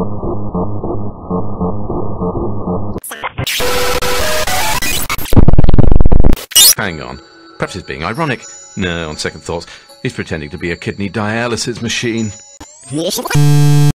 Hang on. Perhaps he's being ironic. No, on second thoughts, he's pretending to be a kidney dialysis machine.